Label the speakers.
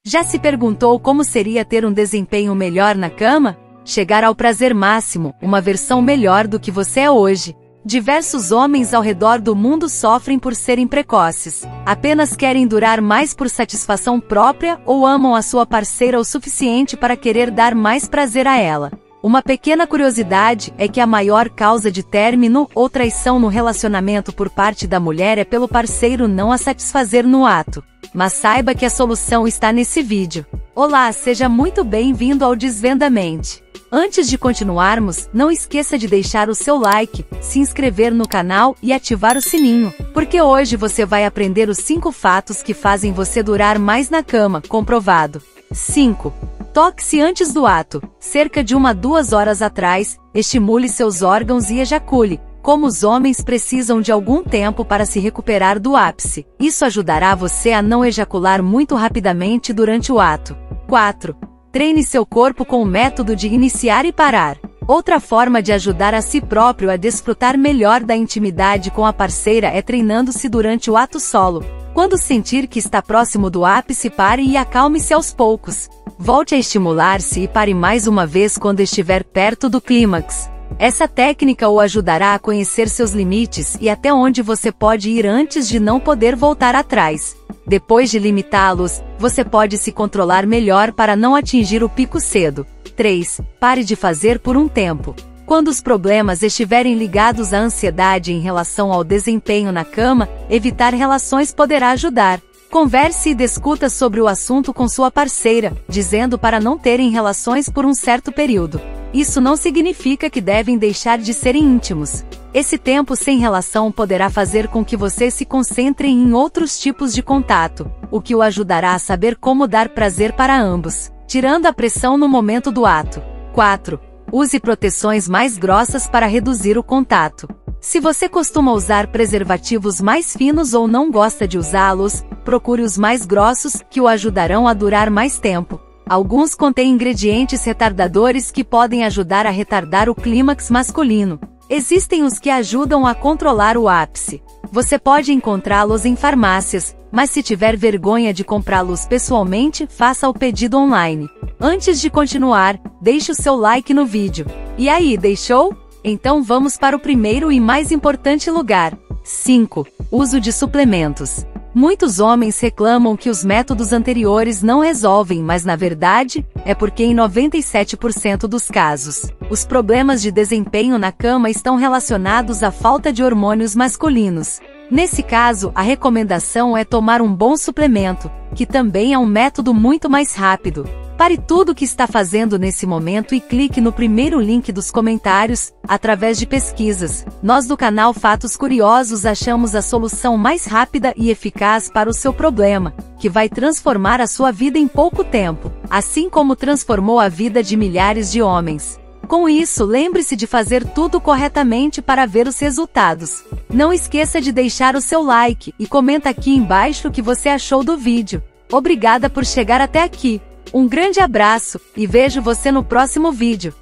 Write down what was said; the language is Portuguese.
Speaker 1: Já se perguntou como seria ter um desempenho melhor na cama? Chegar ao prazer máximo, uma versão melhor do que você é hoje. Diversos homens ao redor do mundo sofrem por serem precoces. Apenas querem durar mais por satisfação própria ou amam a sua parceira o suficiente para querer dar mais prazer a ela. Uma pequena curiosidade é que a maior causa de término ou traição no relacionamento por parte da mulher é pelo parceiro não a satisfazer no ato. Mas saiba que a solução está nesse vídeo. Olá, seja muito bem-vindo ao Desvendamente. Antes de continuarmos, não esqueça de deixar o seu like, se inscrever no canal e ativar o sininho, porque hoje você vai aprender os 5 fatos que fazem você durar mais na cama, comprovado. 5. Toque-se antes do ato. Cerca de 1 a 2 horas atrás, estimule seus órgãos e ejacule. Como os homens precisam de algum tempo para se recuperar do ápice, isso ajudará você a não ejacular muito rapidamente durante o ato. 4. Treine seu corpo com o método de iniciar e parar. Outra forma de ajudar a si próprio a desfrutar melhor da intimidade com a parceira é treinando-se durante o ato solo. Quando sentir que está próximo do ápice, pare e acalme-se aos poucos. Volte a estimular-se e pare mais uma vez quando estiver perto do clímax. Essa técnica o ajudará a conhecer seus limites e até onde você pode ir antes de não poder voltar atrás. Depois de limitá-los, você pode se controlar melhor para não atingir o pico cedo. 3. Pare de fazer por um tempo. Quando os problemas estiverem ligados à ansiedade em relação ao desempenho na cama, evitar relações poderá ajudar. Converse e discuta sobre o assunto com sua parceira, dizendo para não terem relações por um certo período. Isso não significa que devem deixar de serem íntimos. Esse tempo sem relação poderá fazer com que você se concentre em outros tipos de contato, o que o ajudará a saber como dar prazer para ambos, tirando a pressão no momento do ato. 4. Use proteções mais grossas para reduzir o contato. Se você costuma usar preservativos mais finos ou não gosta de usá-los, procure os mais grossos, que o ajudarão a durar mais tempo. Alguns contêm ingredientes retardadores que podem ajudar a retardar o clímax masculino. Existem os que ajudam a controlar o ápice. Você pode encontrá-los em farmácias, mas se tiver vergonha de comprá-los pessoalmente, faça o pedido online. Antes de continuar, deixe o seu like no vídeo. E aí, deixou? Então vamos para o primeiro e mais importante lugar. 5. Uso de suplementos. Muitos homens reclamam que os métodos anteriores não resolvem, mas na verdade, é porque em 97% dos casos, os problemas de desempenho na cama estão relacionados à falta de hormônios masculinos. Nesse caso, a recomendação é tomar um bom suplemento, que também é um método muito mais rápido. Pare tudo o que está fazendo nesse momento e clique no primeiro link dos comentários. Através de pesquisas, nós do canal Fatos Curiosos achamos a solução mais rápida e eficaz para o seu problema, que vai transformar a sua vida em pouco tempo, assim como transformou a vida de milhares de homens. Com isso, lembre-se de fazer tudo corretamente para ver os resultados. Não esqueça de deixar o seu like e comenta aqui embaixo o que você achou do vídeo. Obrigada por chegar até aqui. Um grande abraço, e vejo você no próximo vídeo.